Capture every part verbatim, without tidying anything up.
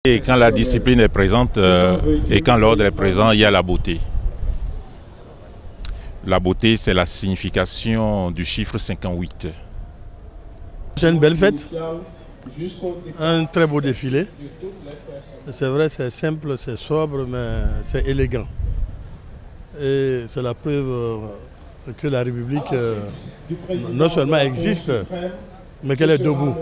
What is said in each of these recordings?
Et quand la discipline est présente euh, et quand l'ordre est présent, il y a la beauté. La beauté, c'est la signification du chiffre cinquante-huit. C'est une belle fête, un très beau défilé. C'est vrai, c'est simple, c'est sobre, mais c'est élégant. Et c'est la preuve que la République euh, non seulement existe, mais qu'elle est debout.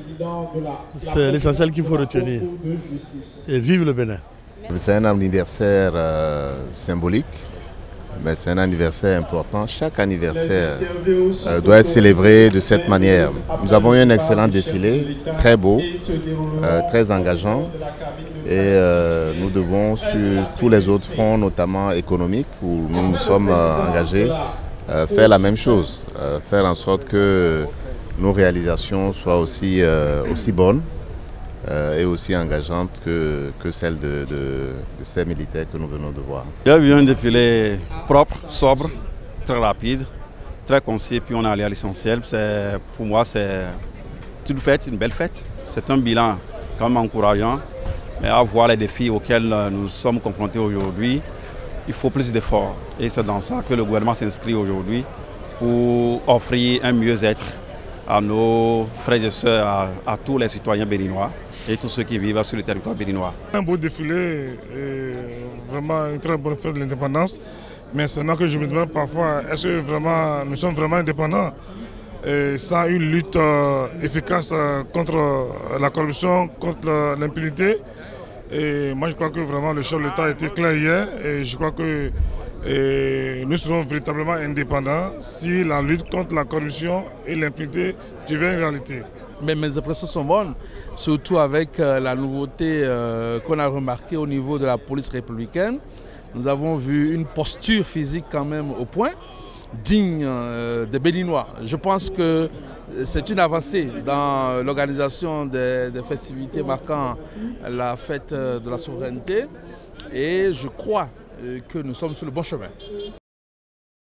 C'est l'essentiel qu'il faut retenir. Et vive le Bénin. C'est un anniversaire euh, symbolique, mais c'est un anniversaire important. Chaque anniversaire euh, doit être célébré de cette manière. Nous avons eu un excellent défilé, très beau, euh, très engageant. Et euh, nous devons, sur tous les autres fronts, notamment économiques, où nous nous sommes euh, engagés, euh, faire la même chose, euh, faire en sorte que nos réalisations soient aussi, euh, aussi bonnes euh, et aussi engageantes que, que celles de, de, de ces militaires que nous venons de voir. Il y a eu un défilé propre, sobre, très rapide, très concis, puis on est allé à l'essentiel. Pour moi, c'est une fête, une belle fête. C'est un bilan quand même encourageant, mais à voir les défis auxquels nous sommes confrontés aujourd'hui, il faut plus d'efforts. Et c'est dans ça que le gouvernement s'inscrit aujourd'hui pour offrir un mieux-être à nos frères et sœurs, à, à tous les citoyens béninois et tous ceux qui vivent sur le territoire béninois. Un beau défilé et vraiment une très bonne fête de l'indépendance. Mais c'est là que je me demande parfois, est-ce que vraiment, nous sommes vraiment indépendants et sans une lutte euh, efficace euh, contre la corruption, contre l'impunité. Et moi je crois que vraiment le chef de l'État a été clair hier et je crois que et nous serons véritablement indépendants si la lutte contre la corruption et l'impunité devient une réalité. Mais mes impressions sont bonnes, surtout avec euh, la nouveauté euh, qu'on a remarquée au niveau de la police républicaine. Nous avons vu une posture physique quand même au point, digne euh, des Béninois. Je pense que c'est une avancée dans l'organisation des, des festivités marquant la fête de la souveraineté et je crois que nous sommes sur le bon chemin.